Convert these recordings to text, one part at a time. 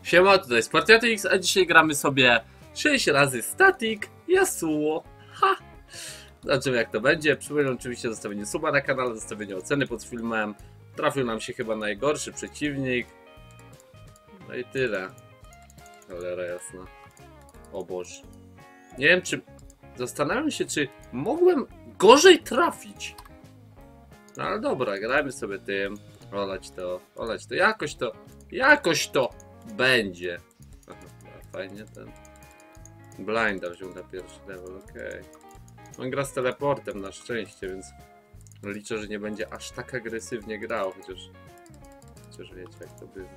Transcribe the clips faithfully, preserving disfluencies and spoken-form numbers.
Siema, tutaj Spartiatix, a dzisiaj gramy sobie sześć razy Static Yasuo. Ha! Zobaczymy jak to będzie. Przypominam oczywiście zostawienie suba na kanale, zostawienie oceny pod filmem. Trafił nam się chyba najgorszy przeciwnik. No i tyle. Cholera jasna. O Boże. Nie wiem czy... Zastanawiam się czy mogłem gorzej trafić. No ale dobra, grajmy sobie tym. Olać to, olać to. Jakoś to, jakoś to będzie. Aha, fajnie ten. Blinda wziął na pierwszy level, okej. Okay. On gra z teleportem na szczęście, więc liczę, że nie będzie aż tak agresywnie grał, chociaż... Chociaż wiecie jak to bywa.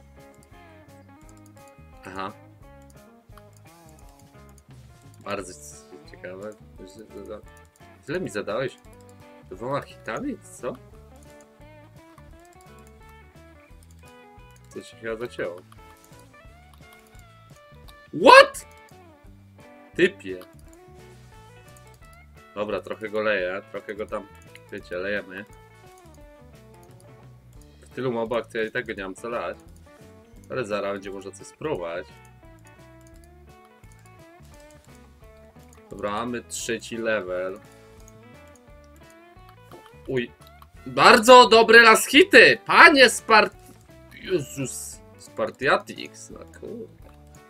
Aha. Bardzo ciekawe. Tyle mi zadałeś? Dwoma hitami? Co? Co się chyba zacięło? What? Typie. Dobra, trochę go leję, trochę go tam, wiecie, lejemy. W tylu mobach to ja i tak go nie mam co lać. Ale zaraz będzie można coś spróbować. Dobra, mamy trzeci level. Uj. Bardzo dobre las hity! Panie Spart... Jezus... Spartiatix, no kurde.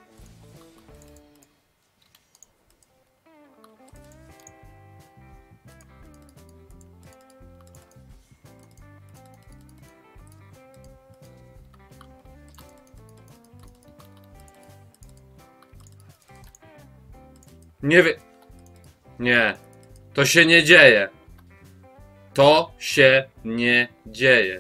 Nie wie... Nie. To się nie dzieje. To się nie dzieje.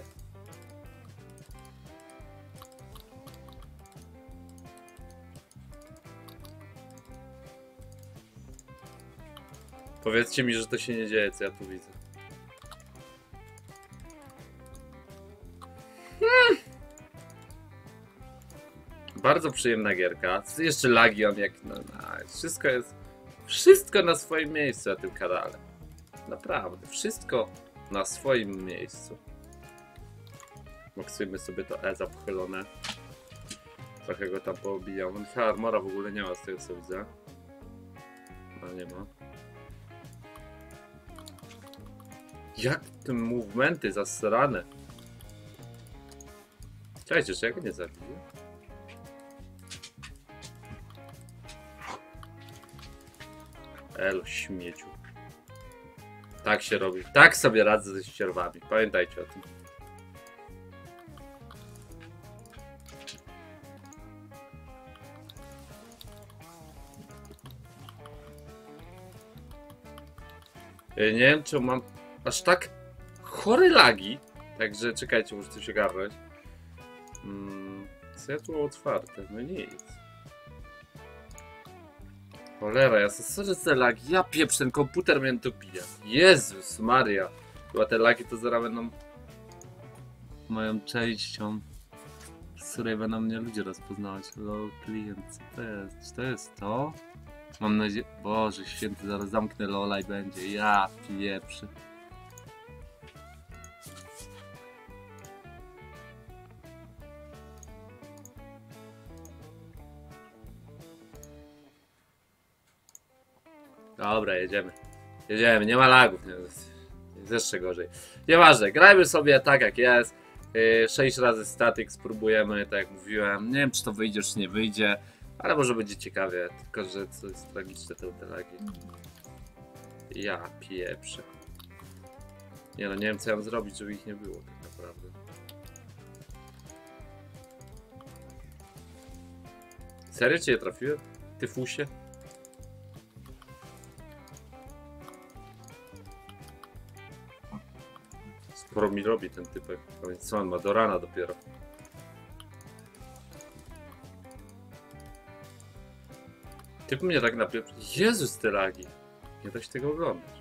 Powiedzcie mi, że to się nie dzieje, co ja tu widzę. Hmm. Bardzo przyjemna gierka. Jeszcze lagi on jak... No, no, wszystko jest... Wszystko na swoim miejscu na tym kanale. Naprawdę. Wszystko na swoim miejscu. Maksujmy sobie to E zapchylone. Trochę go tam poobijał. On chyba armora w ogóle nie ma z tego co widzę. No nie ma. Jak te movementy zasrane. Czekajcie, czy ja go nie zabiję? Elo, śmieciu. Tak się robi. Tak sobie radzę ze ścierwami. Pamiętajcie o tym. Ja nie wiem, czy mam aż tak chore lagi. Także czekajcie, muszę coś ogarnąć. Hmm, co ja tu mam otwarte? No nic. Cholera, ja sobie te lagi. Ja pieprz, ten komputer mnie tu pije. Jezus Maria. Chyba te lagi to zaraz będą moją częścią, z której będą mnie ludzie rozpoznawać. Lol, klient, co to jest? Czy to jest to? Mam nadzieję... Boże święty, zaraz zamknę lola i będzie. Ja pieprzy. Dobra, jedziemy. Jedziemy, nie ma lagów. Jest jeszcze gorzej. Nieważne, grajmy sobie tak jak jest. sześć razy static spróbujemy, tak jak mówiłem. Nie wiem czy to wyjdzie, czy nie wyjdzie. Ale może będzie ciekawie. Tylko, że co jest tragiczne te, te lagi. Ja pieprzę. Nie no, nie wiem co ja mam zrobić, żeby ich nie było tak naprawdę. Serio cię je trafiłem? Tyfusie? Sporo mi robi ten typek. Co on ma do rana dopiero. Typ mnie tak napieprzył. Jezus te lagi. Nie da się tego oglądać.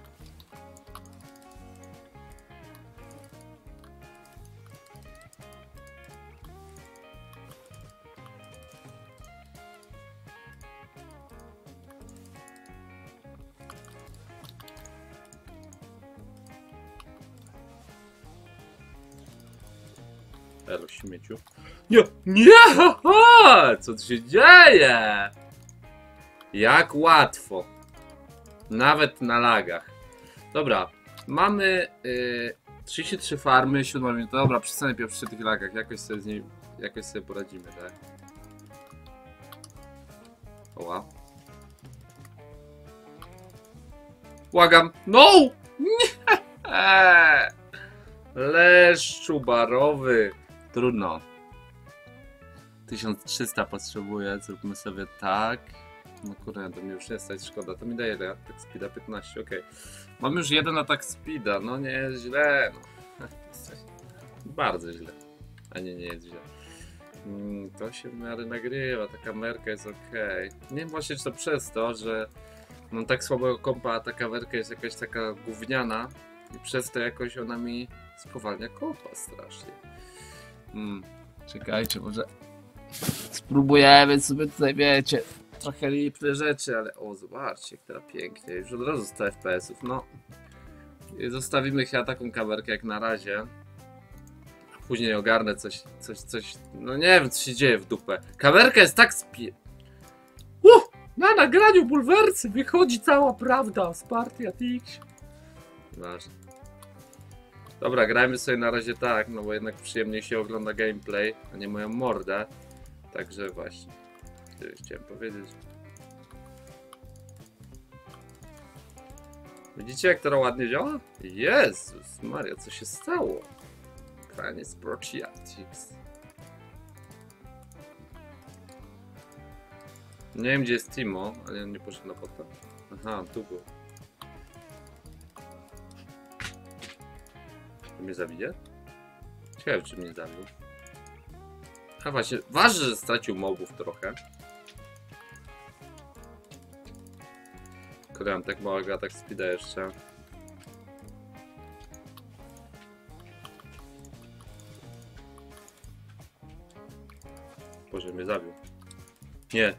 Elo, śmieciu. Nie! Nie! Haha! Co tu się dzieje? Jak łatwo. Nawet na lagach. Dobra, mamy yy, trzydzieści trzy farmy, siódma minuta. Dobra, przestanę pierwszy przy tych lagach. Jakoś sobie z niej, jakoś sobie poradzimy, tak? Oła. Błagam. No! Nie! Leszczu barowy. Trudno. tysiąc trzysta potrzebuję, zróbmy sobie tak. No kurde, to mi już nie stać, szkoda. To mi daje atak speeda piętnaście, okej. Okay. Mam już jeden atak speeda, no nie jest źle. No. Bardzo źle. A nie, nie jest źle. Mm, to się w miarę nagrywa, ta kamerka jest ok. Nie wiem właśnie, czy to przez to, że mam tak słabego kompa, a ta kamerka jest jakaś taka gówniana i przez to jakoś ona mi spowalnia kompa strasznie. Mm. Czekajcie, może spróbujemy sobie tutaj, wiecie, trochę lipne rzeczy, ale o, zobaczcie, która pięknie, już od razu sto F P S ów, no. I zostawimy chyba taką kamerkę jak na razie. Później ogarnę coś, coś, coś, no nie wiem, co się dzieje w dupę. Kamerka jest tak spie... Uh, na nagraniu Bulwersy wychodzi cała prawda z partii A T X. Ważne. Dobra, grajmy sobie na razie tak, no bo jednak przyjemniej się ogląda gameplay, a nie moją mordę. Także właśnie, tyle chciałem powiedzieć. Widzicie, jak to ładnie działa? Jezus Maria, co się stało? Kranie z Prociatix. Nie wiem, gdzie jest Timo, ale on nie poszedł na potem. Aha, tu był. Czy mnie zabije? Ciekawe, czy mnie zabił. A właśnie, ważne, że stracił mobów trochę. Kurde, mam tak małego atak speeda jeszcze. Boże, mnie zabił. Nie.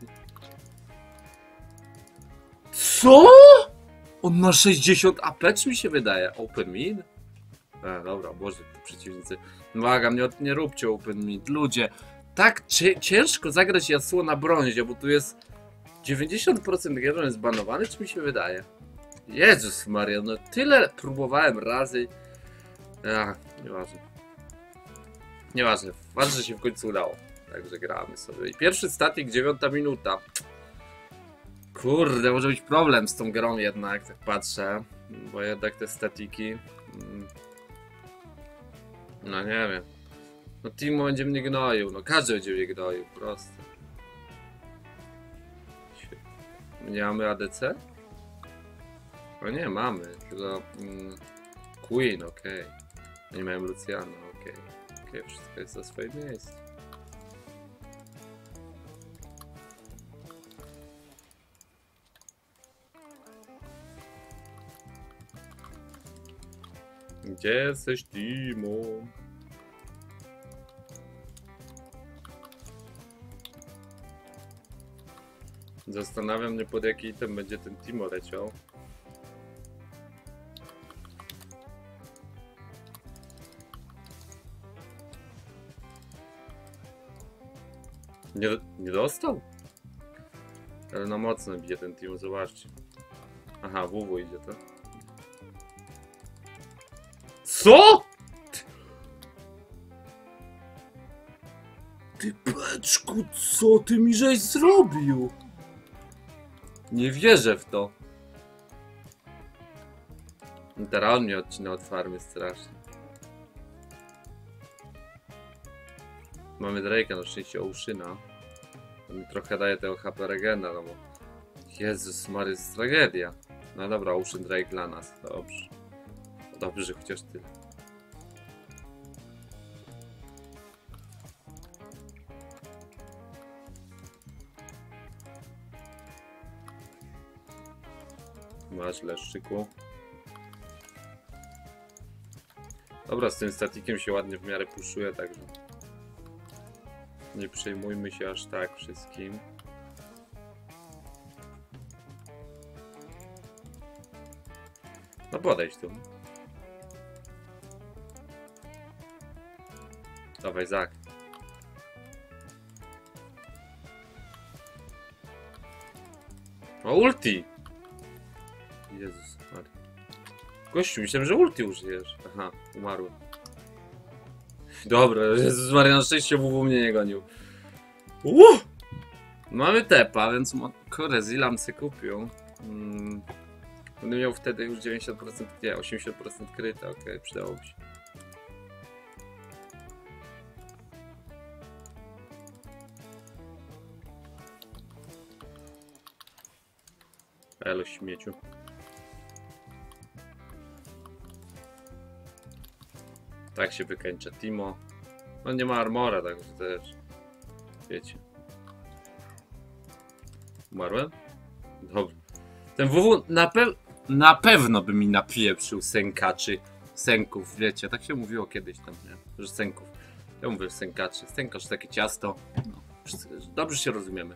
Co? On ma sześćdziesiąt A P, czy mi się wydaje? Open mid? E, dobra, Boże, to przeciwnicy. Błagam, nie, nie róbcie open mid. Ludzie, tak ciężko zagrać Yasuo na brązie, bo tu jest dziewięćdziesiąt procent gier jest zbanowany, czy mi się wydaje? Jezus Maria, no tyle próbowałem razy. Ach, nieważne. Nieważne, ważne, że się w końcu udało. Także gramy sobie. I pierwszy statik, dziewiąta minuta. Kurde, może być problem z tą grą jednak, tak patrzę. Bo jednak te statiki... No nie wiem. No Timo będzie mnie gnoił, no każdy będzie mnie gnoił, proste. Nie mamy A D C? No nie, mamy, tylko... Mm, Queen, okej. Okay. Nie miałem Luciana, okej. Okay. Okej, okay, wszystko jest na swoim miejscu. Gdzie jesteś, Timo? Zastanawiam się, pod jaki item będzie ten Timo leciał. Nie, nie dostał? Ale na mocno bije ten Timo, zobaczcie. Aha, W W idzie to. Co? Ty beczku, co ty mi żeś zrobił? Nie wierzę w to. I teraz on mnie odcina od farmy strasznie. Mamy Drake'a, na szczęście Oceana. To mi trochę daje tego H P Regena, no bo... Jezus Maria, jest tragedia. No dobra, Ocean Drake dla nas, dobrze. Dobrze, chociaż tyle. Masz, Leszczyku. Dobra, z tym statikiem się ładnie w miarę puszuje, także nie przejmujmy się aż tak wszystkim. No podejdź tu. Dawaj, Zak. O, ulti! Jezus Maria. Gościu, myślałem, że ulti użyjesz. Aha, umarłem. Dobra, Jezus Maria, na szczęście W W mnie nie gonił. Uuu! Mamy tepa, więc kurde, Zilam se kupił. Hmm. Będę miał wtedy już dziewięćdziesiąt procent, nie, osiemdziesiąt procent kryta, okej, okay, przydałoby się. Elo śmieciu. Tak się wykańcza Timo. On nie ma armora, także też. Wiecie. Umarłem? Dobrze. Ten W W na, pe na pewno by mi napieprzył sękaczy. Sęków, wiecie. Tak się mówiło kiedyś tam, nie? Że sęków. Ja mówię sękaczy. Sękacz takie ciasto. No, dobrze się rozumiemy.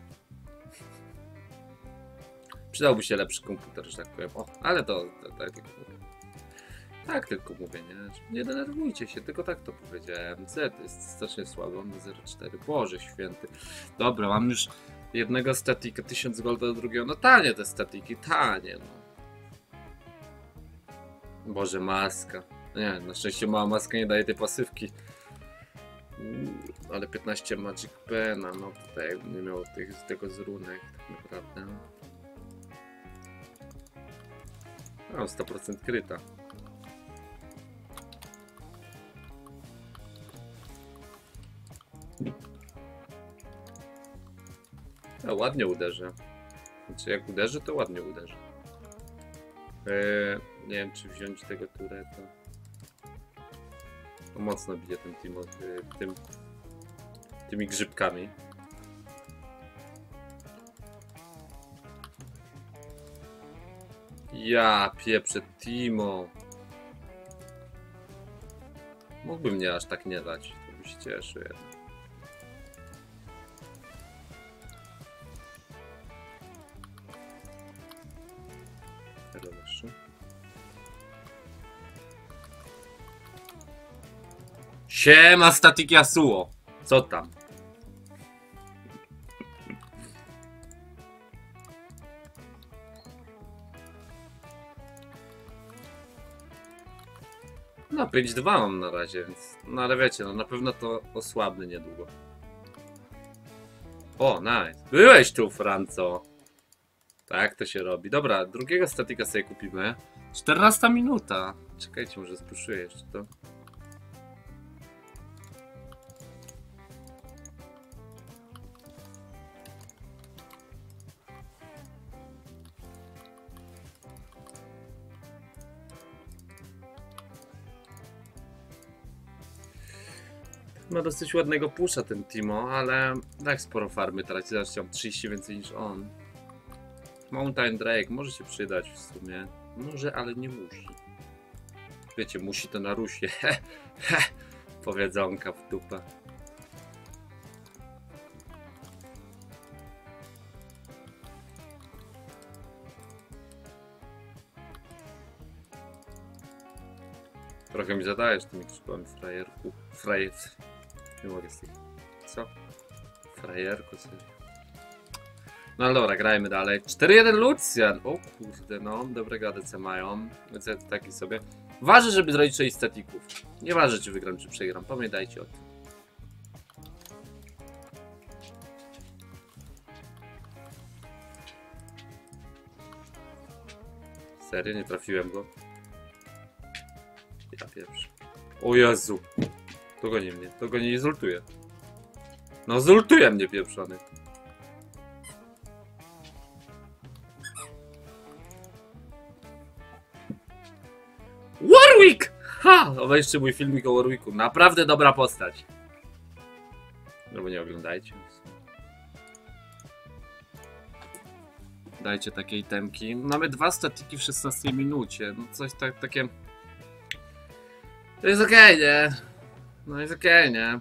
Przydałby się lepszy komputer, że tak powiem. O, ale to, to, to, to, to tak tylko mówię, nie? Nie denerwujcie się, tylko tak to powiedziałem. Z jest strasznie słaby, on ma zero przecinek cztery. Boże święty. Dobra, mam już jednego statika, tysiąc golda do drugiego. No tanie te statiki, tanie, no. Boże, maska. Nie, na szczęście mała maska nie daje tej pasywki. Ale piętnaście Magic Pena, no tutaj jakbym nie miał tych, tego z runek, tak naprawdę. No, sto procent kryta. No, ładnie uderzę. Znaczy jak uderzy, to ładnie uderzy. Eee, nie wiem, czy wziąć tego tureta. No, mocno bije ten Timo yy, tym, tymi grzybkami. Ja pieprzę Timo. Mógłby mnie aż tak nie dać, to by się cieszył jednak. Siema, Static Yasuo. Co tam? No, pięć dwa mam na razie, więc... No ale wiecie, no na pewno to osłabny niedługo. O, nice. Byłeś tu, Franco. Tak to się robi. Dobra, drugiego statika sobie kupimy. czternasta minuta. Czekajcie, może spuszuję jeszcze to. Ma dosyć ładnego pusza ten Timo, ale tak sporo farmy traci. Zobaczcie, mam trzydzieści więcej niż on. Mountain Drake może się przydać w sumie. Może, ale nie musi. Wiecie, musi to na Rusie. Powiedzonka w dupę. Trochę mi zadajesz tymi krzykami, frajerku. Frajer... Nie mogę z tych... Co? Frajerku sobie. No ale dobra, grajmy dalej. cztery jeden Lucian! O kurde, no. Dobrego A D C mają. Więc taki sobie. Ważne, żeby zrobić sześć statików. Nie ważne, czy wygram, czy przegram. Pamiętajcie o tym. Serio? Nie trafiłem go? Ja pierwszy. O Jezu! To goni mnie. To goni nie zultuje. No zultuje mnie pieprzony. Warwick! Ha! Obejrzcie mój filmik o Warwicku. Naprawdę dobra postać. No bo nie oglądajcie. Dajcie takiej temki. Mamy dwa statiki w szesnastej minucie. No coś tak, takie... To jest okej, okay, nie? No jest okej, okay, nie?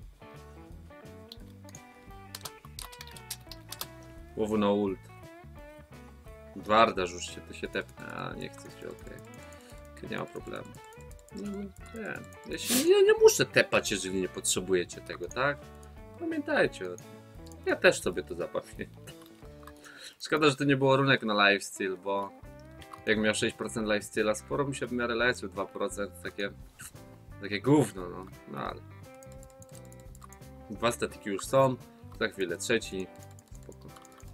Łowu na ult. Dwarda rzućcie, to się tepnę, a nie chcę się, okej. Okay. Nie ma problemu. No, nie. Ja, się, ja nie muszę tepać, jeżeli nie potrzebujecie tego, tak? Pamiętajcie o tym. Ja też sobie to zapamiętam. Szkoda, że to nie było runek na lifesteal, bo jak miał sześć procent lifesteala, sporo mi się w miarę leczył, dwa procent, takie, takie gówno, no, no ale. Dwa statyki już są, za chwilę trzeci, spoko.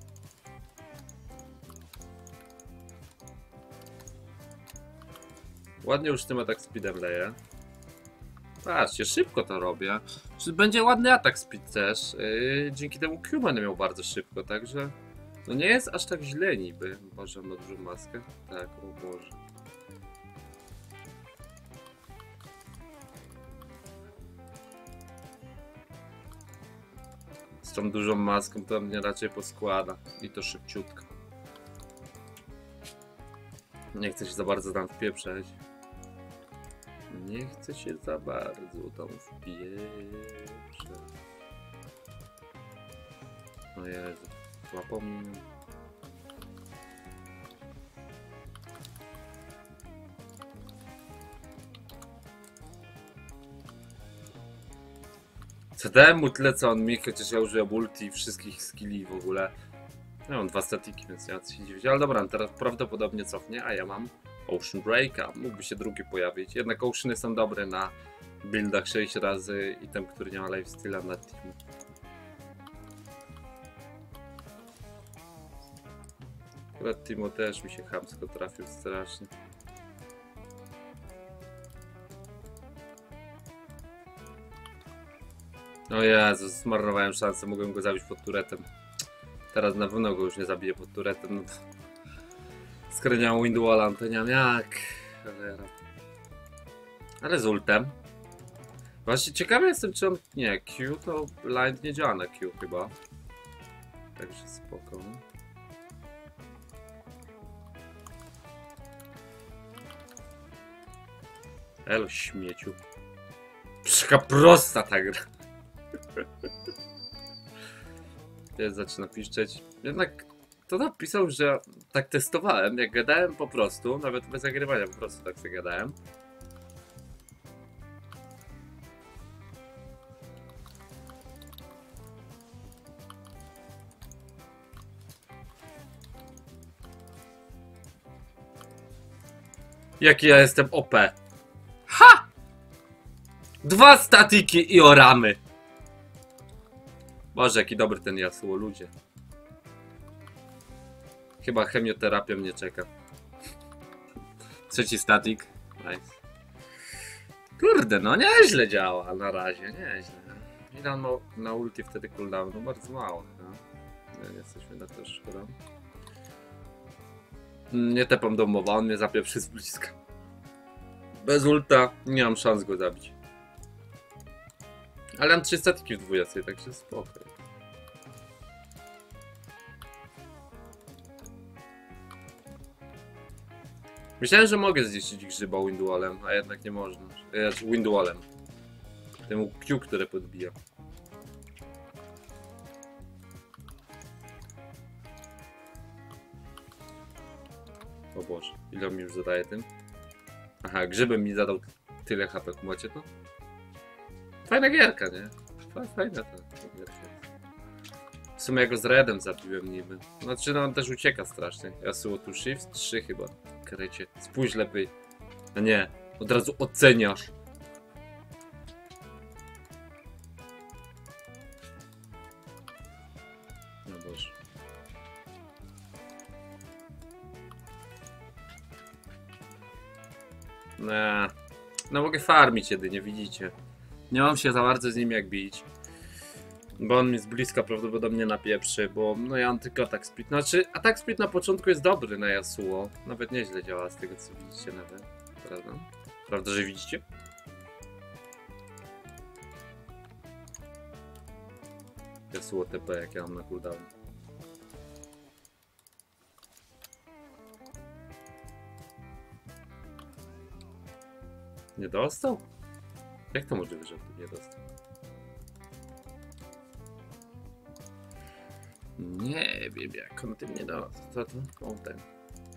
Ładnie już tym atak speedem leje. Patrzcie, szybko to robię. Czy będzie ładny atak speed też. Yy, dzięki temu Q będę miał bardzo szybko, także no nie jest aż tak źle niby. Boże, ma dużą maskę. Tak, o Boże. Z tą dużą maską to mnie raczej poskłada. I to szybciutko. Nie chcę się za bardzo tam wpieprzać. Nie chcę się za bardzo tam wpieprzać. O Jezu, łapał mnie. C D mu tyle co on mi, chociaż ja użyłem ulti i wszystkich skilli w ogóle. Ja mam dwa statiki, więc nie ma co się dziwić. Ale dobra, teraz prawdopodobnie cofnie, a ja mam Ocean Breaka. Mógłby się drugi pojawić. Jednak Oceany są dobre na buildach sześć razy i ten, który nie ma lifesteala na team. Akurat Timo też mi się chamsko trafił strasznie. O Jezu, zmarnowałem szansę, mogłem go zabić pod turetem. Teraz na pewno go już nie zabiję pod turetem. No skoro nie mam Windwalla, to nie mam jak. Ale z ultem. Właśnie ciekawy jestem, czy on... Nie, Q to blind nie działa na Q chyba. Także spoko. Elo śmieciu. Taka prosta ta gra. Jest, zaczyna piszczeć. Jednak to napisał, że tak testowałem, jak gadałem po prostu, nawet bez nagrywania, po prostu tak sobie gadałem. Jaki ja jestem O P. Ha! Dwa statiki i oramy. Boże, jaki dobry ten Yasuo, ludzie. Chyba chemioterapia mnie czeka. Trzeci statik. Nice. Kurde, no nieźle działa na razie, nieźle. Ile on ma na ulti wtedy cooldownu? Bardzo mało. No. Nie, nie jesteśmy na to szkoda. Nie tepam do mowa, on mnie zapieprzy z bliska. Bez ulta nie mam szans go zabić. Ale mam trzy statiki w dwójce, także spoko. Myślałem, że mogę zniszczyć grzyba Windwallem, a jednak nie można. Znaczy Windwallem. Temu Q, które podbija. O Boże, ile on mi już zadaje tym? Aha, grzybem mi zadał tyle H P, macie to? Fajna gierka, nie? Fajna ta gierka. W sumie ja go z Redem zabiłem niby. Znaczy no on też ucieka strasznie. Yasuo tu shift trzy chyba. Krecie. Spójrz lepiej. A nie, od razu oceniasz. No Boże. Nah. No mogę farmić jedynie, widzicie. Nie mam się za bardzo z nim jak bić. Bo on mi z bliska prawdopodobnie napieprzy, bo no ja mam tylko atak speed. Znaczy atak speed na początku jest dobry na Yasuo. Nawet nieźle działa z tego co widzicie nawet. Prawda? Prawda, że widzicie? Yasuo T P jak ja mam na cooldown. Nie dostał? Jak to możliwe, że nie dostał? Nie wiem jak on tym nie dostał. To to? O ten.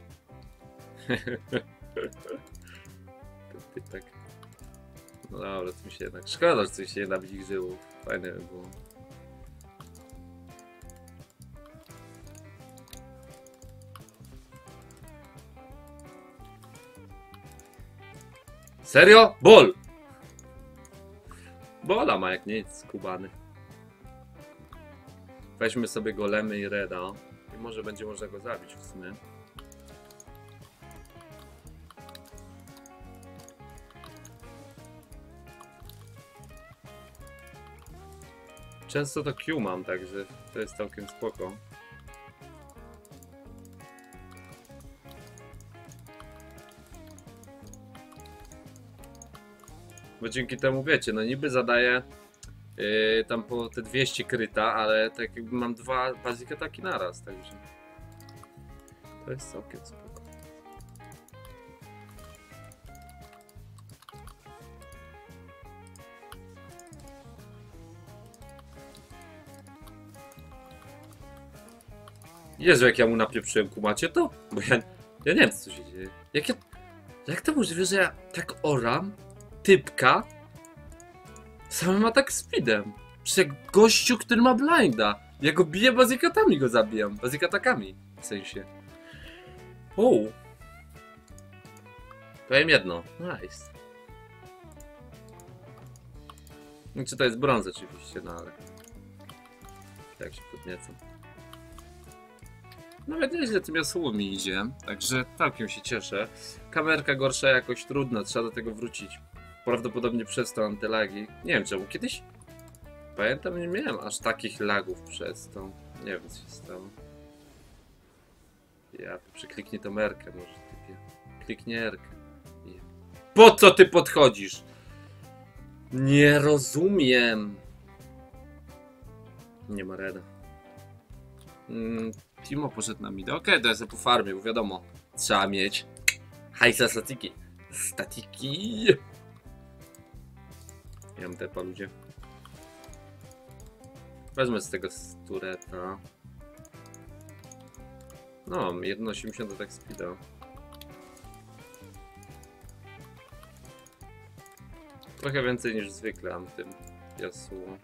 Tak. No dobra, to mi się jednak szkoda, że coś się nie nabić grzybów. Fajne by było. Serio? Bol! Bola ma jak nic, skubany. Weźmy sobie golemy i reda. I może będzie można go zabić w sumie. Często to Q mam, także to jest całkiem spoko. Bo dzięki temu wiecie, no niby zadaję yy, tam po te dwieście kryta, ale tak jakby mam dwa basic ataki naraz, także to jest całkiem spoko. Jezu, jak ja mu napieprzyłem, kumacie to? Bo ja, ja nie wiem, co się dzieje. Jak, ja, jak to możliwe, że ja tak oram typka samym atak speedem? Przecież jak gościu, który ma blinda. Ja go biję bazikatami, go zabijam. Bazikatakami, w sensie. O. Powiem jedno. Nice. Czy to jest brąz oczywiście, no ale tak się podniecam. Nawet nieźle tym Yasuo mi idzie, także całkiem się cieszę. Kamerka gorsza jakoś trudna, trzeba do tego wrócić. Prawdopodobnie przez to antylagi. Nie wiem czemu, kiedyś pamiętam, nie miałem aż takich lagów przez to. Nie wiem co się stało. Ja przykliknij to merkę może typie. Kliknij erkę. Po co ty podchodzisz? Nie rozumiem. Nie ma reda. Mm. Timo poszedł na mida. Okej, okay, to jest po farmie, bo wiadomo, trzeba mieć hajsa statiki. Statiki. Ja mam tepa, ludzie. Wezmę z tego tureta. No, jeden osiemdziesiąt atak speeda. Trochę więcej niż zwykle mam tym Yasuo.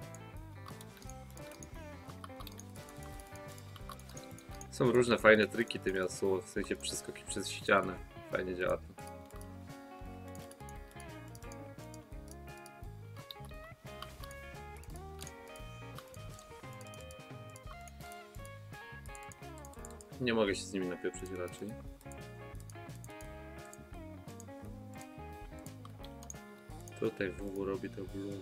Są różne fajne triki tym Yasuo, w sensie przeskoki przez ścianę. Fajnie działa to. Nie mogę się z nimi napieprzyć raczej. Tutaj W W robi to blue.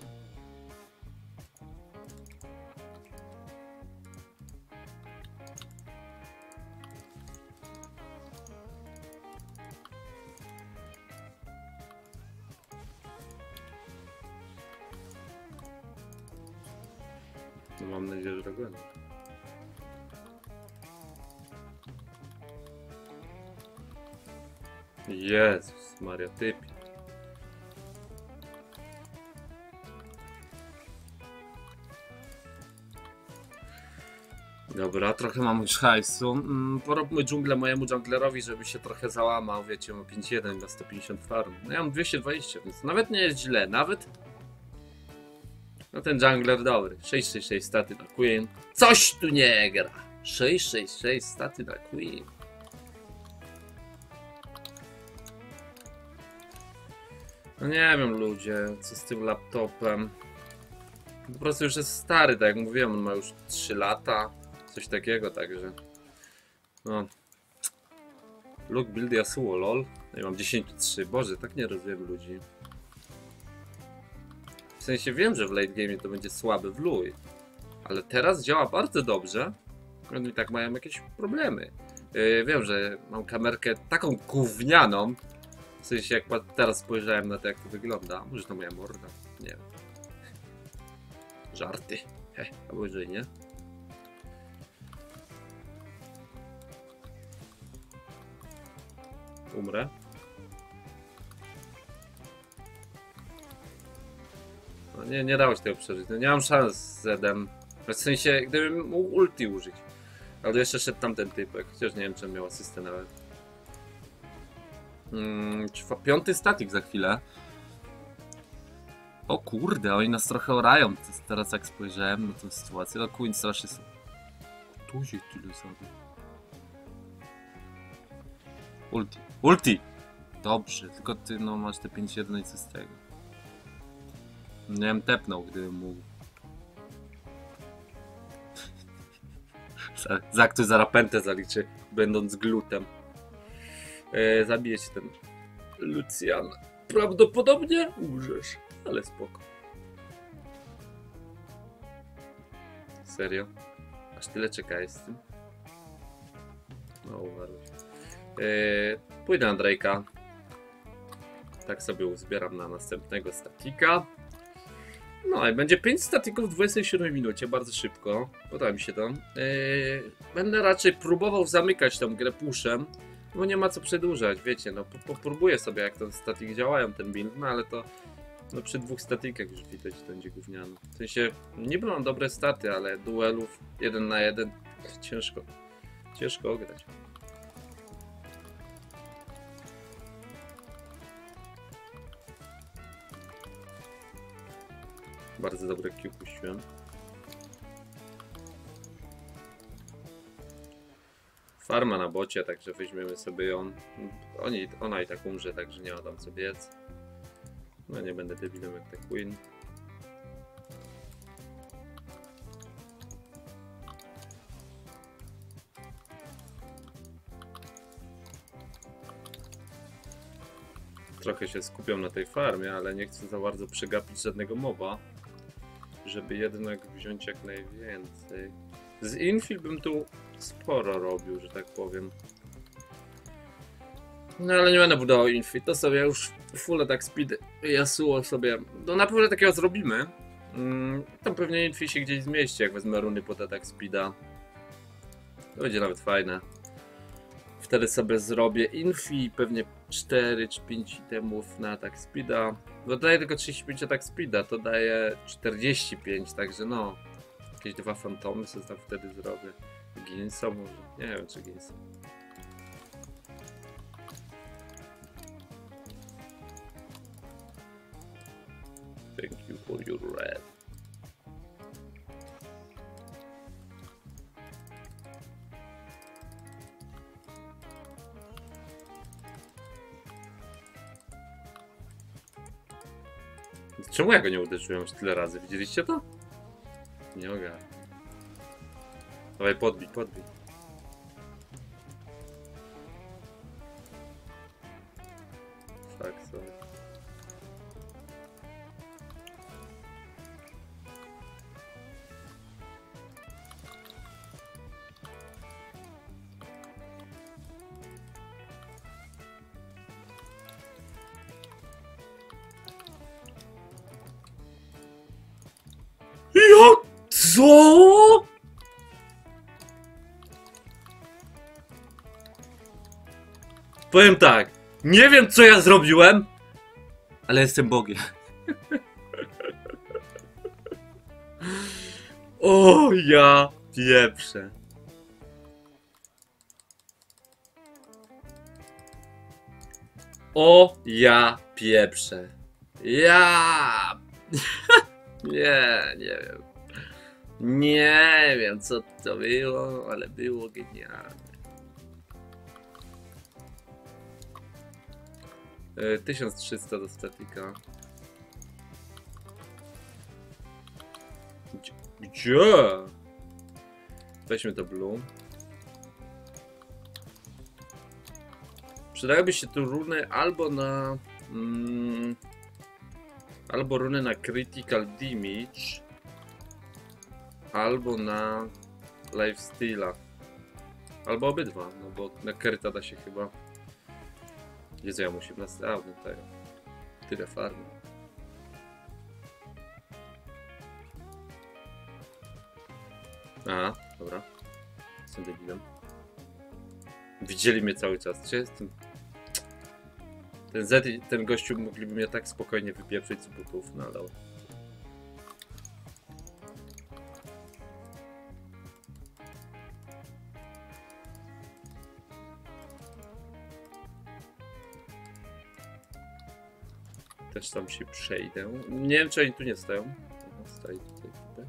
No mam nadzieję, że tak będzie. Jezus Maria, typie. Dobra, trochę mam już hajsu. Mm, poróbmy dżunglę mojemu junglerowi, żeby się trochę załamał. Wiecie, mam pięć jeden na sto pięćdziesiąt farm. No ja mam dwieście dwadzieścia, więc nawet nie jest źle. Nawet... No ten jungler dobry. sześć sześć sześć staty na Queen. Coś tu nie gra. sześć sześć sześć staty na Queen. No nie wiem ludzie, co z tym laptopem. Po prostu już jest stary, tak jak mówiłem, on ma już trzy lata. Coś takiego, także... No... Look build Yasuo, lol. No i mam dziesięć trzy. Boże, tak nie rozumiem ludzi. W sensie wiem, że w late game to będzie słaby w luj. Ale teraz działa bardzo dobrze. Oni tak mają jakieś problemy. Yy, wiem, że mam kamerkę taką gównianą. W sensie jak teraz spojrzałem na to, jak to wygląda. Może to moja morda? Nie wiem. Żarty. He, albo jeżeli nie. Umrę. No nie, nie dało się tego przeżyć. No nie mam szans z Zedem. W sensie, gdybym mógł ulti użyć. Ale jeszcze szedł tamten typek. Chociaż nie wiem, czy miał asystę nawet. Hmm, piąty statik za chwilę. O kurde, oni nas trochę orają. Teraz jak spojrzałem na tę sytuację, no Queen strasznie... Tu się tyle zabił. Ulti. Ulti! Dobrze, tylko ty no masz te pięć jeden i co z tego? Nie wiem, tepnął, gdybym mógł. za, za ktoś za rapentę zaliczy, będąc glutem. E, zabije się ten Lucian. Prawdopodobnie umrzesz, ale spoko. Serio? Aż tyle czekaj z tym? No uważaj. Yy, pójdę na Drake'a. Tak sobie uzbieram na następnego statika. No i będzie pięć statików w dwudziestej siódmej minucie, bardzo szybko. Podoba mi się to. Yy, będę raczej próbował zamykać tą grę puszem, bo nie ma co przedłużać, wiecie, no popróbuję sobie jak ten statik działają, ten build, no ale to no przy dwóch statykach już widać, to będzie gówniano. W sensie, niby mam dobre staty, ale duelów jeden na jeden ciężko, ciężko ograć. Bardzo dobre Q puściłem. Farma na bocie, także weźmiemy sobie ją. Oni, ona i tak umrze, także nie ma tam co biec. No nie będę debilem jak ta Queen. Trochę się skupiam na tej farmie, ale nie chcę za bardzo przegapić żadnego moba, żeby jednak wziąć jak najwięcej. Z infil bym tu sporo robił, że tak powiem. No ale nie będę budował infil, to sobie już full attack speed Yasuo sobie, no na pewno takiego zrobimy. Mm, tam pewnie infil się gdzieś zmieści, jak wezmę runy pod attack speeda. To będzie nawet fajne. Wtedy sobie zrobię infi, pewnie cztery czy pięć itemów na attack speeda. Bo daje tylko trzydzieści pięć attack speeda, to daje czterdzieści pięć, także no. Jakieś dwa fantomy sobie tam wtedy zrobię. Ginsa może? Nie wiem czy Ginsa. Thank you for your red. Czemu ja go nie uderzyłem już tyle razy? Widzieliście to? Nie ogarnę. Dawaj, podbij, podbij. Tak sobie. Jak? Co? Powiem tak, nie wiem co ja zrobiłem, ale jestem Bogiem. O ja pieprzę. O ja pieprzę. Ja. Nie, nie wiem. Nie wiem co to było, ale było genialne. tysiąc trzysta do statika. Gdzie? Gdzie? Weźmy to blue. Przydałyby się tu runy albo na... Mm, albo runy na critical damage, albo na lifesteala. Albo obydwa, no bo na Kerta da się chyba... Jezu, ja muszę nas... A, no tak. Tyle farmy. Aha, dobra. Jestem debilem. Widzieli mnie cały czas. Czy jestem... Ten Z i ten gościu mogliby mnie tak spokojnie wypieprzyć z butów, no ale... Też tam się przejdę. Nie wiem, czy oni tu nie stoją. Stoi tutaj, tutaj.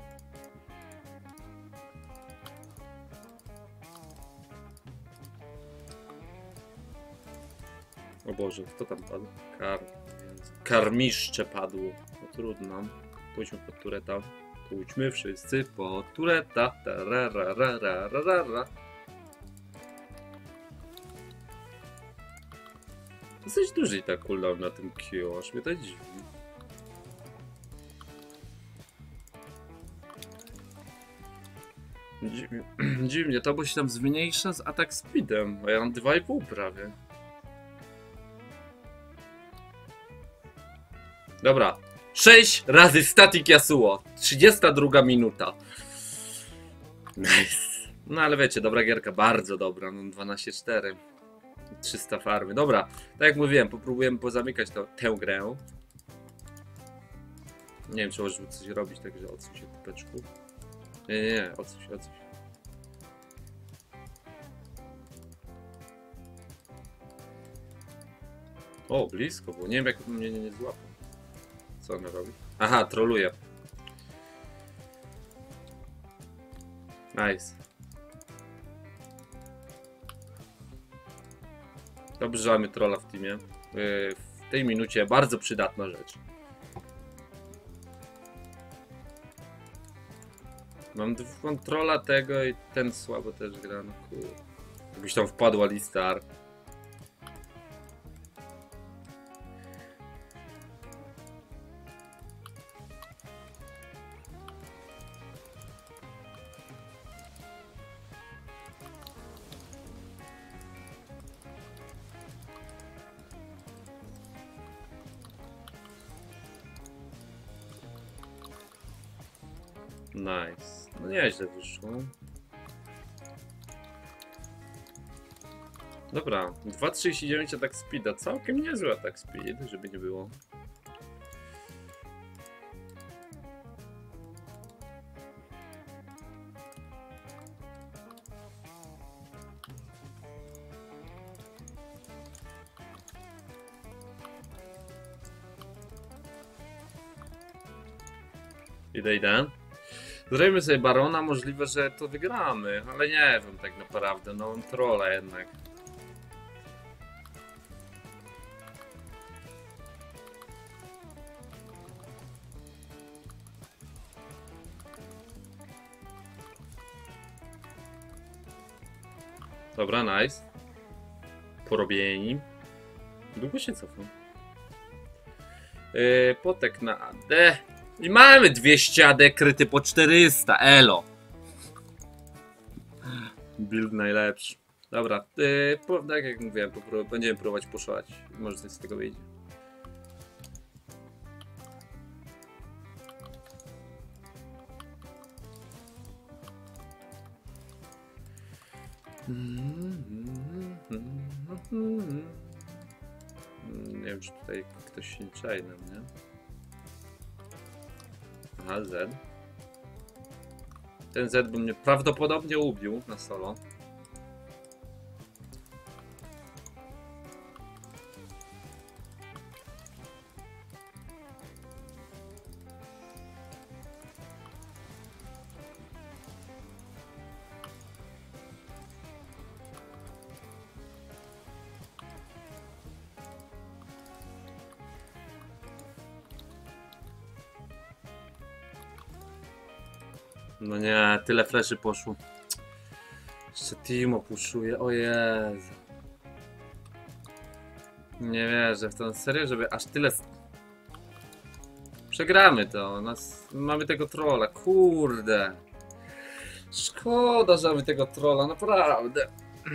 O Boże, kto tam padł? Kar... Karmiszcze padło. No trudno. Pójdźmy pod tureta. Pójdźmy wszyscy pod tureta. Tarararararara. Dosyć duży i tak cooldown na tym Q, aż mnie to dziwi. Dziwnie, dziwnie to, bo się tam zmniejsza z atak speedem, a ja mam dwa i pół prawie. Dobra, sześć razy static Yasuo, trzydziesta druga minuta. Nice. No ale wiecie, dobra gierka, bardzo dobra, no dwanaście cztery. trzysta farmy, dobra, tak jak mówiłem, popróbujemy pozamykać to, tę grę. Nie wiem, czy może coś robić, także odsuń się kupeczku. Nie, nie, nie, odsuń się, odsuń się. O, blisko, bo nie wiem, jak mnie nie, nie złapał. Co on robi? Aha, troluje. Nice. Dobrze, że mamy trolla w teamie. W tej minucie bardzo przydatna rzecz. Mam, mam trolla tego i ten słabo też gra. No kurde. Jakbyś tam wpadła Alistar. Nice. No nieźle wyszło. Dobra, dwa trzydzieści dziewięć atak speeda. Całkiem niezły atak speed, żeby nie było. Idę, idę. Zrobimy sobie barona, możliwe, że to wygramy, ale nie wiem tak naprawdę, no on trolla jednak. Dobra, nice. Porobieni. Długo się cofam. Yy, potek na A D. I mamy dwieście A D kryty po czterysta, elo. Build najlepszy. Dobra, yy, po, tak jak mówiłem, po, będziemy próbować puszować. Może coś z tego wyjdzie. Nie wiem, czy tutaj ktoś się czai na mnie. Aha, Z. Ten Z by mnie prawdopodobnie ubił na solo. No nie, tyle fleszy poszło. Jeszcze Timo puszuje, o Jezu. Nie wierzę w to, serio, żeby aż tyle... Przegramy to, nas... mamy tego trolla, kurde. Szkoda, że mamy tego trolla, naprawdę.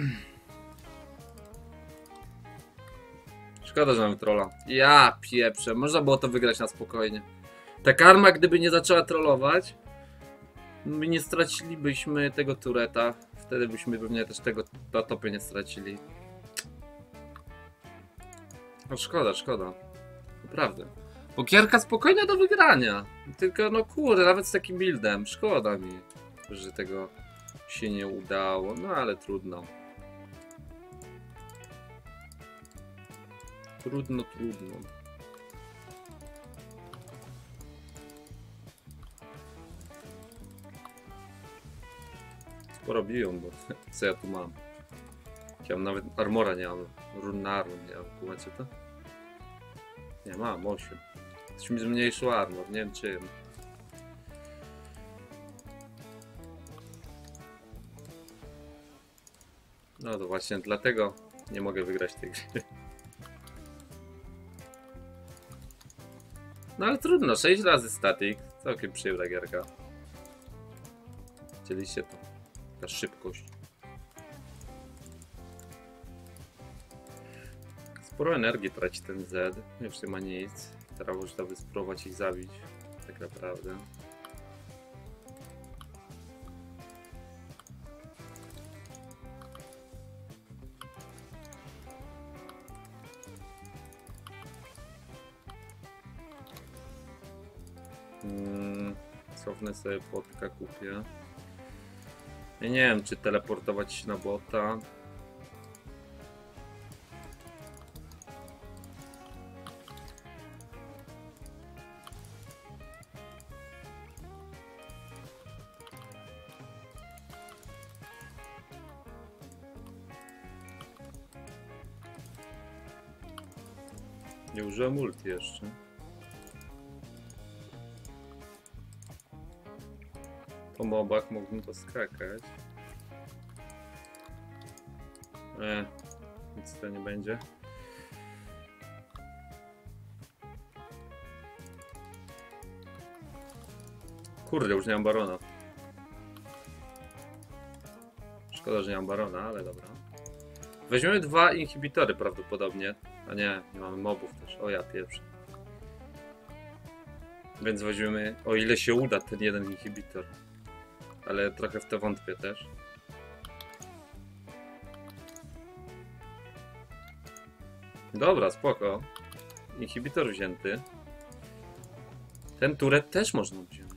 Szkoda, że mamy trolla. Ja pieprzę, można było to wygrać na spokojnie. Ta karma, gdyby nie zaczęła trollować, my nie stracilibyśmy tego tureta. Wtedy byśmy pewnie też tego na topie nie stracili. No szkoda, szkoda. Naprawdę. Bo gierka spokojna do wygrania. Tylko no kurde, nawet z takim buildem. Szkoda mi, że tego się nie udało. No ale trudno. Trudno, trudno. Porobiłem, bo co ja tu mam? Ja mam nawet armora nie mam. Run na run nie mam. Kumacie to? Nie mam, osiem. Coś mi zmniejszył armor, nie wiem czym. No to właśnie dlatego nie mogę wygrać tej gry. No ale trudno, sześć razy static. Całkiem przyjemna gierka. Widzieliście to? Ta szybkość. Sporo energii traci ten Z. Już nie ma nic. Teraz można by spróbować ich zabić. Tak naprawdę. Hmm, cofnę sobie potka, kupię. Ja nie wiem, czy teleportować się na bota. Nie użyłem ulti jeszcze. Po mobach mógłbym poskakać. E, nic to nie będzie. Kurde, już nie mam barona. Szkoda, że nie mam barona, ale dobra. Weźmiemy dwa inhibitory prawdopodobnie. A nie, nie mamy mobów też. O ja pierwszy. Więc weźmiemy, o ile się uda, ten jeden inhibitor. Ale trochę w to wątpię też. Dobra, spoko. Inhibitor wzięty. Ten turret też można wziąć.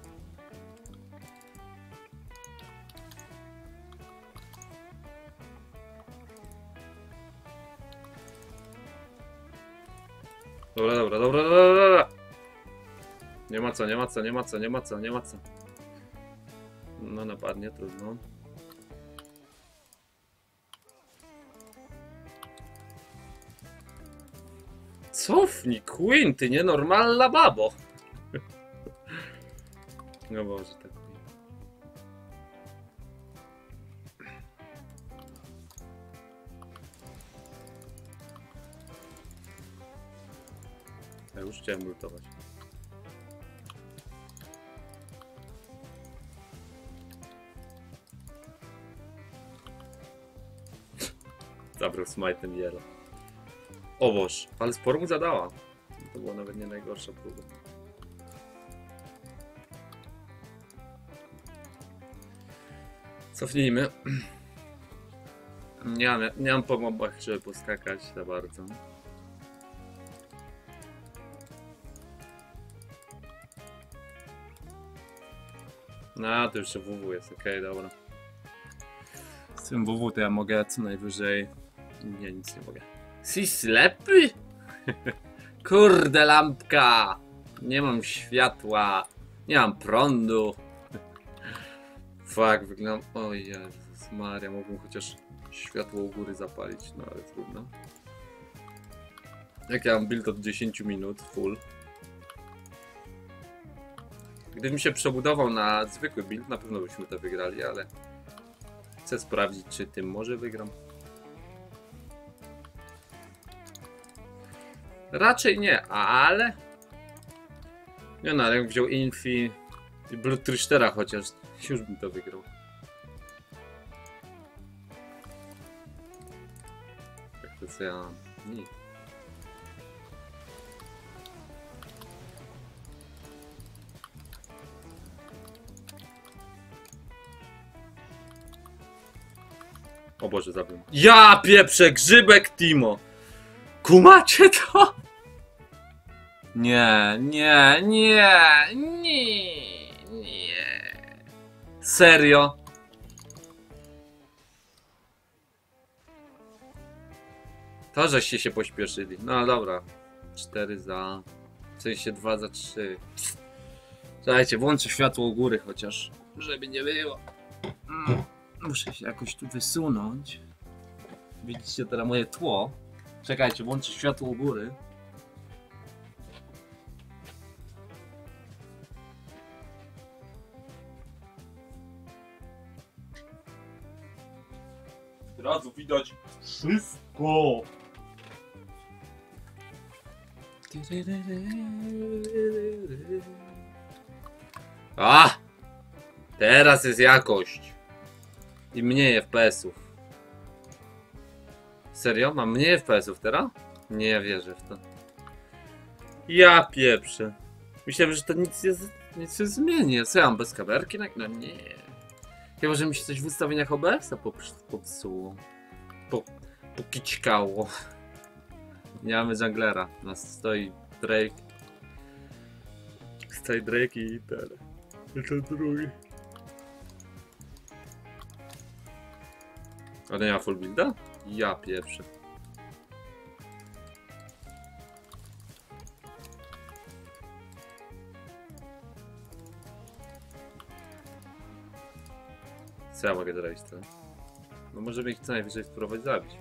Dobra, dobra, dobra, dobra, dobra. Nie ma co, nie ma co, nie ma co, nie ma co, nie ma co. No napadnie, trudno. Cofnij, Queen, ty nienormalna babo. No Boże, tak. Ja już chciałem lutować. Zabrał smite'em Yellow. O Boż, ale sporo mu zadała. To była nawet nie najgorsza próba. Cofnijmy. Nie mam, nie mam po mobach, żeby poskakać za bardzo. No, to jeszcze W W jest, okej, okay, dobra. Z tym W W to ja mogę co najwyżej... Nie, nic nie mogę. Si ślepy? Kurde, lampka! Nie mam światła, nie mam prądu. Fuck, wyglądam... O Jezus Maria, mógłbym chociaż światło u góry zapalić, no ale trudno. Jak ja mam build od dziesięć minut, full. Gdybym się przebudował na zwykły build, na pewno byśmy to wygrali, ale... Chcę sprawdzić, czy tym może wygram. Raczej nie, ale... Nie no, ale jak wziął Infi i Blood Tristera chociaż, już bym to wygrał. Tak to co ja mam? Nic. O Boże, zabił. Ja pieprzę, grzybek Timo! Kumacie to? Nie, nie, nie, nie, nie. Serio? To, żeście się pośpieszyli. No dobra. cztery za... W sensie dwa za trzy. Słuchajcie, włączę światło u góry chociaż, żeby nie było. Muszę się jakoś tu wysunąć. Widzicie teraz moje tło. Czekajcie, włączę światło u góry. Od razu widać wszystko. A! Teraz jest jakość. I mniej F P S ów. Serio? Mam mniej F P S ów teraz? Nie wierzę w to. Ja pieprzę. Myślałem, że to nic nie, nic nie zmieni. Co ja mam bez kamerki? No nie. Chyba, że mi się coś w ustawieniach O B S-a popsuło. Po, pokićkało. Nie mamy junglera. Nas stoi Drake. Stoi Drake i tyle. I to drugi. A nie ma full builda? Ja pierwszy. Co ja mogę zrobić teraz? No możemy ich co najwyżej spróbować zabić.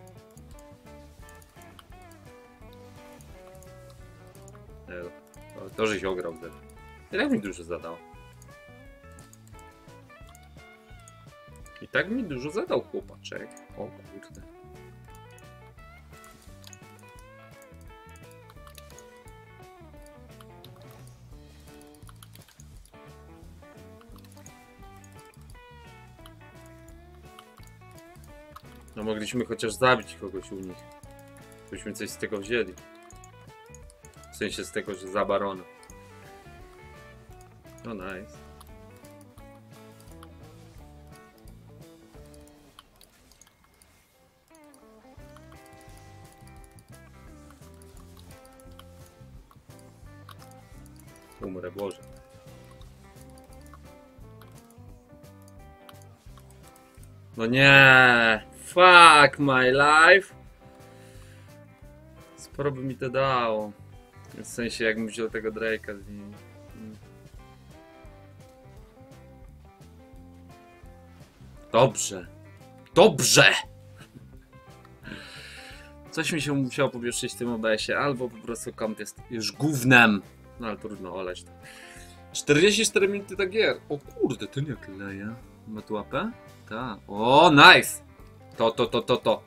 Nie no. To, że się ograł wtedy. Jak mi dużo zadał? I tak mi dużo zadał chłopaczek. O kurde. No mogliśmy chociaż zabić kogoś u nich. Byśmy coś z tego wzięli. W sensie z tego, że za barona. No nice. Umrę, Boże. No nie! Fuck my life! Sporo by mi to dało. W sensie, jakbym wziął tego Drake'a z nim. Dobrze. Dobrze! Coś mi się musiało powiększyć w tym O B S-ie, albo po prostu kąt jest już gównem. No ale trudno, oleć to. czterdzieści cztery minuty ta gier. O kurde, ten jak leje. Ma tu łapę? Tak. O, nice! To, to, to, to, to.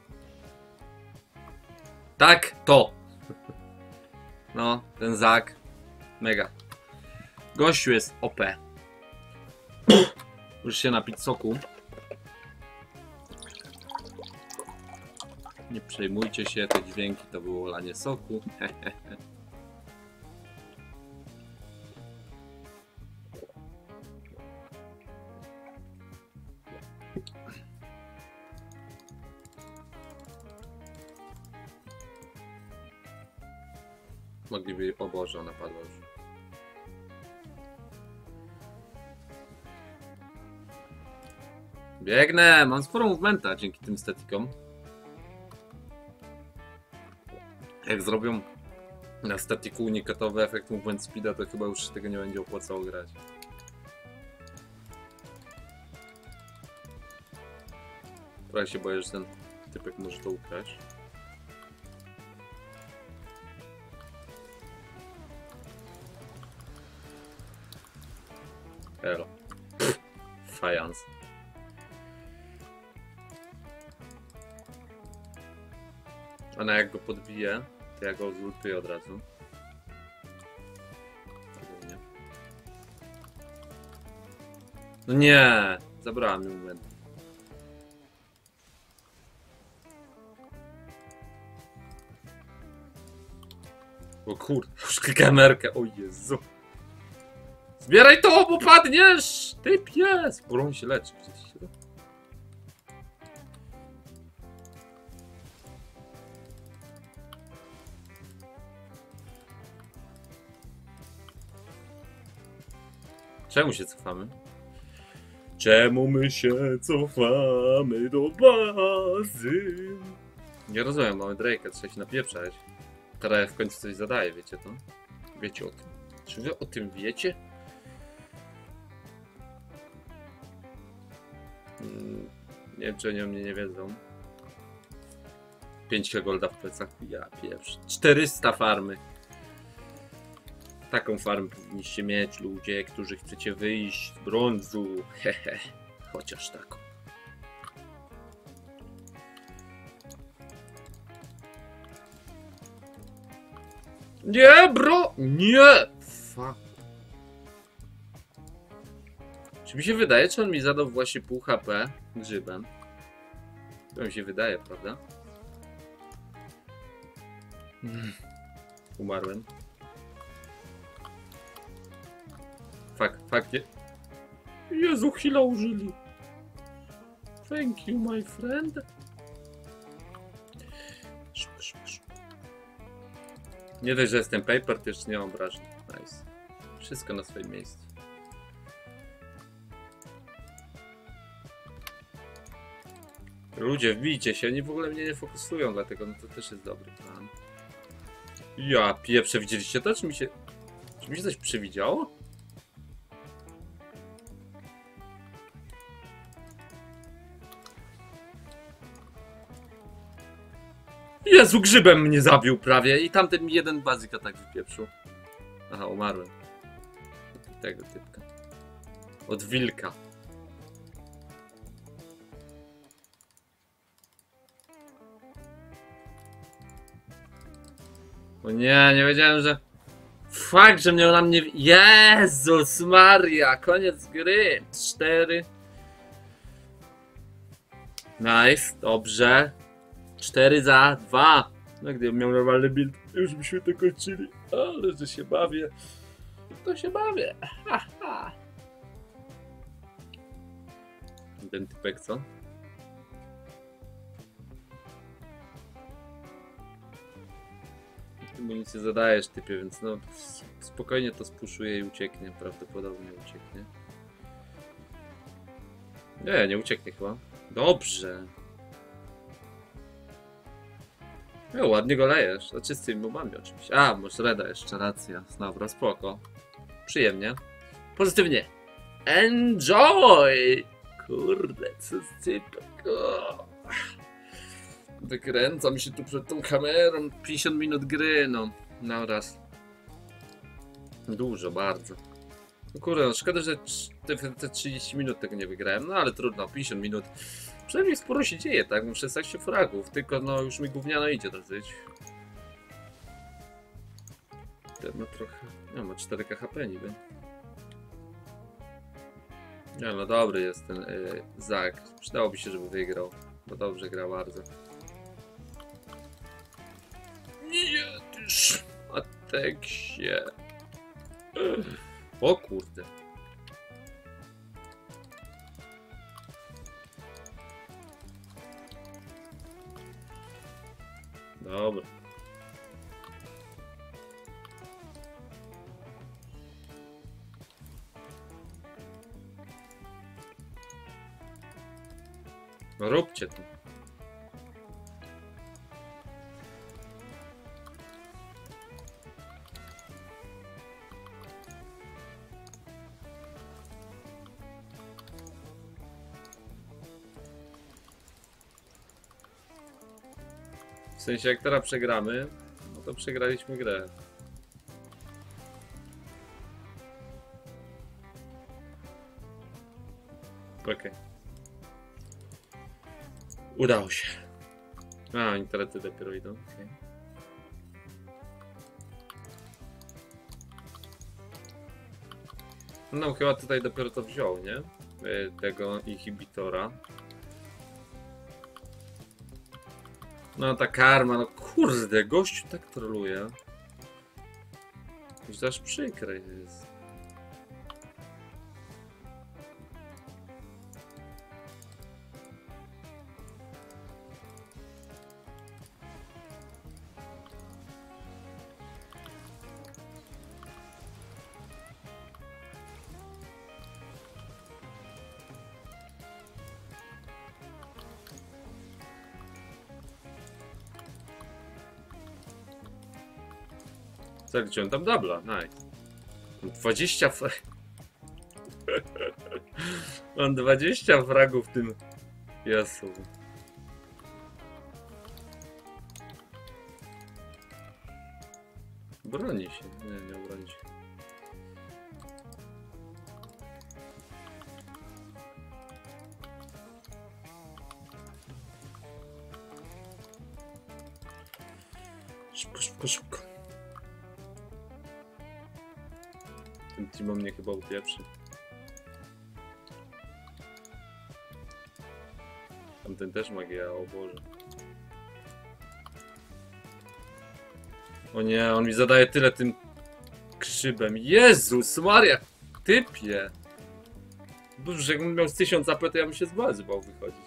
Tak, to. No, ten Zak. Mega. Gościu jest O P. Już się napić soku. Nie przejmujcie się, te dźwięki to było lanie soku. Mogliby... O Boże, ona padła już. Biegnę! Mam sporo movementa dzięki tym statikom. Jak zrobią na statiku unikatowy efekt movement speeda, to chyba już tego nie będzie opłacało grać. Trochę się boję, że ten typek może to ukraść. Elo. Fajans. A na jak go podbiję, to ja go zultuję od razu. Nie. No nie! Zabrałem mi moment. O kurde, już kamerkę, o Jezu. Zbieraj to, bo padniesz! Ty pies! Bo on się leczy gdzieś. Czemu się cofamy? Czemu my się cofamy do bazy? Nie rozumiem, mamy Drake'a, trzeba się napieprzać. Teraz w końcu coś zadaje, wiecie to? Wiecie o tym? Czy wy o tym wiecie? Hmm, nie wiem, czy oni o mnie nie wiedzą. pięć golda w plecaku. Ja pierwszy. czterysta farmy. Taką farmę powinniście mieć, ludzie, którzy chcecie wyjść z brązu. Hehe. Chociaż taką. Nie, bro! Nie! Fuck. Czy mi się wydaje, czy on mi zadał właśnie pół H P grzybem? To mi się wydaje, prawda? Mm. Umarłem. Fuck, fuck, nie. Jezu, chwila użyli. Thank you, my friend. Szybko, szybko, szybko. Nie dość, że jestem paper, to jeszcze nie mam wrażeń. Nice. Wszystko na swoim miejscu. Ludzie, wbijcie się, oni w ogóle mnie nie fokusują, dlatego no to też jest dobry plan. Ja pieprzę, widzieliście to? Czy mi się... Czy mi się coś przewidziało? Jezu, grzybem mnie zabił prawie i tamten mi jeden bazyka tak wypieprzył. Aha, umarłem. Od tego typka. Od wilka. O nie, nie wiedziałem, że... Fakt, że miał na mnie... Jezus Maria, koniec gry. Cztery. Nice, dobrze. Cztery za dwa. No gdybym miał normalny build, już byśmy to kończyli. Ale że się bawię. To się bawię. Ha, ha. Ten typek, co? Ty mu nic nie zadajesz, typie, więc no spokojnie to spuszuje i ucieknie. Prawdopodobnie ucieknie. Nie, nie ucieknie chyba. Dobrze. No, ładnie go lejesz. Znaczy z tymi mobami oczywiście. A, masz reda jeszcze, racja. Dobra, spoko. Przyjemnie. Pozytywnie. Enjoy! Kurde, co z typek. Wykręcam się tu przed tą kamerą. pięćdziesiąt minut gry, no. Na raz. Dużo, bardzo. No kurde, no szkoda, że te, te trzydzieści minut tego nie wygrałem. No ale trudno, pięćdziesiąt minut. Przynajmniej sporo się dzieje, tak? Mam szesnaście fragów, tylko no już mi gówniano idzie dosyć. Ten ma trochę... No, ma cztery K H P niby. Nie no, dobry jest ten yy, Zak. Przydałoby się, żeby wygrał. Bo dobrze gra bardzo. Nie, tyż... Ateksie. O kurde. Dobra. No róbcie to. W sensie jak teraz przegramy, no to przegraliśmy grę. Okej. Okay. Udało się. A, internety dopiero idą. Okay. No chyba tutaj dopiero to wziął, nie? Tego inhibitora. No ta karma, no kurde, gościu tak troluje. Już aż przykre jest. Zaliczyłem tam dubla, nice. dwadzieścia fragów. Mam dwadzieścia fragów w tym. Jezu. Broni się. Nie, nie obroni się. Szybko, szybko, szybko. Ten Timo mnie chyba upieprzy. Tamten też magia, o Boże. O nie, on mi zadaje tyle tym krzybem. Jezus Maria, typie. Boże, jakbym miał z tysiąc A P, to ja bym się z bazy bał wychodzić.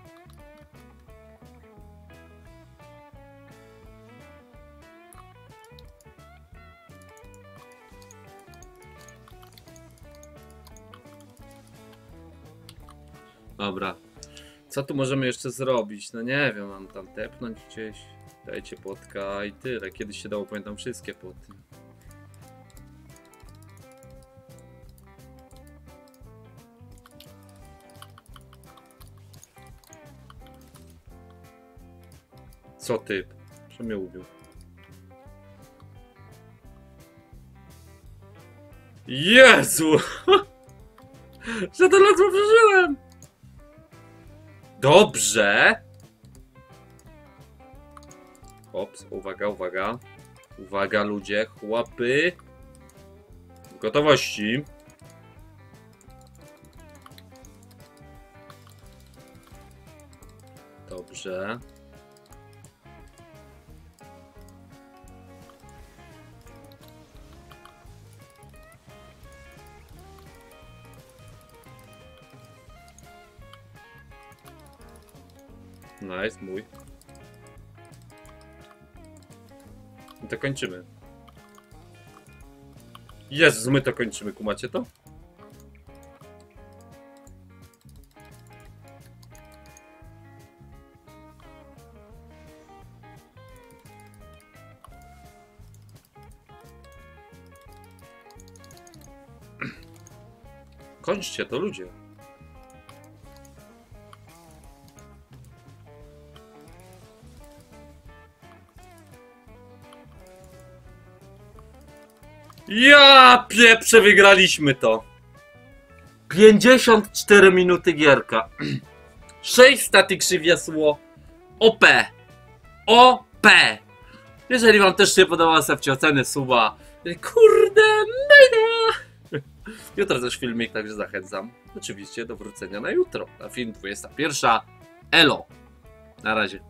Dobra. Co tu możemy jeszcze zrobić? No nie wiem, mam tam tepnąć gdzieś. Dajcie potka i tyle. Kiedyś się dało, pamiętam, wszystkie poty. Co typ? Że mnie ubił. Jezu! Że to ledwo przeżyłem! Dobrze! Ops, uwaga, uwaga. Uwaga ludzie, chłopy. W gotowości. Dobrze. Nice, mój. I to kończymy. Jezus, my to kończymy, kumacie to? Kończcie to, ludzie. Ja pieprze, wygraliśmy to. pięćdziesiąt cztery minuty gierka. sześć statyk krzywiasło. O P. O P. Jeżeli wam też się podobało, stawcie oceny, suba. Kurde, mega. Jutro też filmik, także zachęcam. Oczywiście do wrócenia na jutro. Na film dwudziesta pierwsza. Elo. Na razie.